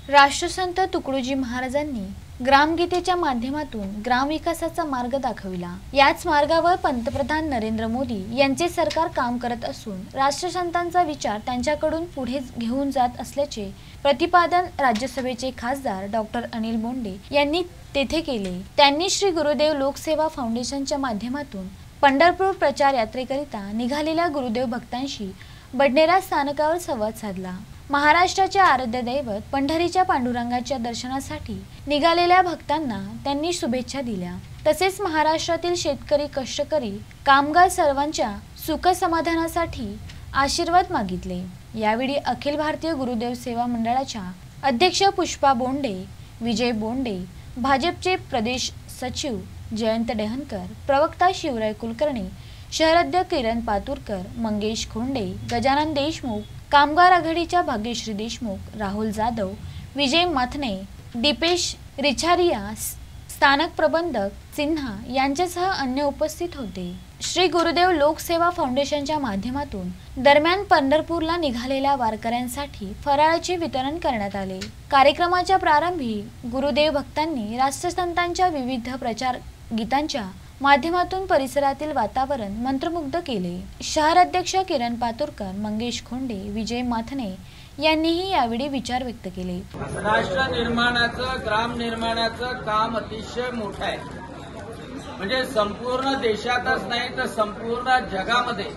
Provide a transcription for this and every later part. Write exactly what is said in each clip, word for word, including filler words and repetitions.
राष्ट्रसंत तुकडोजी महाराजांनी ग्रामगीतेच्या माध्यमातून ग्रामविकासाचा मार्ग दाखविला। याच मार्गावर पंतप्रधान नरेंद्र मोदी यांचे सरकार काम करत असून राष्ट्रसंतांचा विचार त्यांच्याकडून पुढे घेऊन जात असल्याचे प्रतिपादन राज्यसभेचे खासदार डॉक्टर अनिल बोंडे यांनी तेथे केले। त्यांनी श्री गुरुदेव लोकसेवा फाउंडेशनच्या माध्यमातून पंढरपूर प्रचार यात्रेकरिता निघालेल्या गुरुदेव भक्तांशी बडनेरा स्थानकावर संवाद साधला। महाराष्ट्राचे आराध्य दैवत पंढरीच्या पांडुरंगाच्या दर्शनासाठी निघालेल्या भक्तांना त्यांनी शुभेच्छा दिल्या। तसेच महाराष्ट्रातील शेतकरी, कष्टकरी, कामगार सर्वांच्या सुख समाधानासाठी आशीर्वाद मागितले। यावेळी अखिल भारतीय गुरुदेव सेवा मंडळाच्या अध्यक्ष पुष्पा बोंडे, विजय बोंडे, भाजपचे प्रदेश सचिव जयंत डेहनकर, प्रवक्ता शिवराय कुलकर्णी, शहराध्यक्ष किरण पातुरकर, मंगेश खोंडे, गजानन देशमुख, कामगार आघाडीच्या भाग्यश्री देशमुख, राहुल जाधव, विजय माथने, दीपेश रिछारिया, स्थानक प्रबंधक सिन्हा यांच्यासह अन्य उपस्थित होते। श्री गुरुदेव लोकसेवा फाउंडेशनच्या माध्यमातून दरम्यान पंढरपूरला निघालेल्या वारकऱ्यांसाठी फराळाचे वितरण करण्यात आले। कार्यक्रमाच्या प्रारंभी गुरुदेव भक्तांनी राष्ट्रसंतांच्या विविध प्रचार गीतांच्या माध्यमातून परिसरातील वातावरण मंत्रमुग्ध केले। शहराध्यक्ष किरण पातुरकर, मंगेश खोंडे, विजय माथने यांनीही यावेळी विचार व्यक्त केले। राष्ट्र निर्माणाचं, ग्राम निर्माणाचं काम अतिशय मोठं आहे। म्हणजे संपूर्ण देशातच नाही तर संपूर्ण जगामध्ये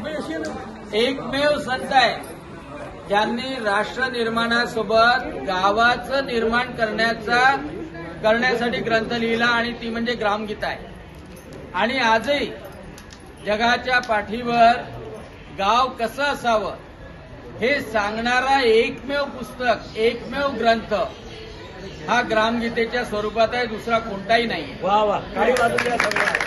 एकमेव संत आहे ज्यांनी राष्ट्र निर्माणासोबत गावाचं निर्माण करण्याचा करण्यासाठी ग्रंथ लिहिला आणि ती म्हणजे ग्रामगीता आहे। आणि आजही जगाच्या पाठीवर गाव कसं असावं हे सांगणारा एकमेव पुस्तक, एकमेव ग्रंथ हा ग्रामगीतेच्या स्वरूपात आहे, दुसरा कोणताही नाही। वा वा काळी बाजूला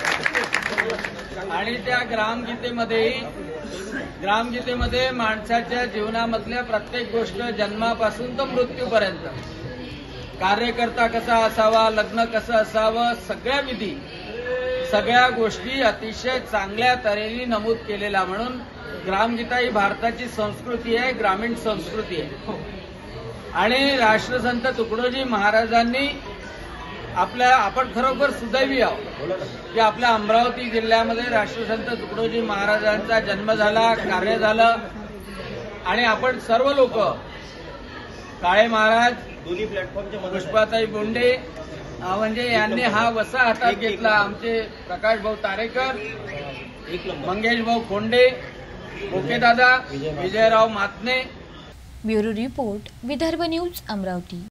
आणि त्या ग्रामगीतेमध्ये ग्रामगीतेमध्ये माणसाच्या जीवनामधल्या प्रत्येक गोष्ट जन्मापासून तर मृत्यूपर्यंत, कार्यकर्ता कसा असावा, लग्न कसं असावं, सगळ्या विधी, सगळ्या गोष्टी अतिशय चांगल्या तऱ्हेने नमूद केलेला। म्हणून ग्रामगीता ही भारताची संस्कृती आहे, ग्रामीण संस्कृती आहे। आणि राष्ट्रसंत तुकडोजी महाराजांनी आपल्या आपण खरोखर सुदैवी आहोत की आपल्या अमरावती जिल्ह्यामध्ये राष्ट्रसंत तुकडोजी महाराजांचा जन्म झाला, कार्य झालं। आणि आपण सर्व लोक, काळे महाराज, दोन्ही प्लॅटफॉर्मच्या पुष्पाताई बोंडे म्हणजे यांनी हा वसा हातात घेतला। आमचे प्रकाश भाऊ तारेकर, मंगेश भाऊ खोंडे, ओकेदादा, Vijayrao Matne. Bureau report, Vidarbha news, Amravati.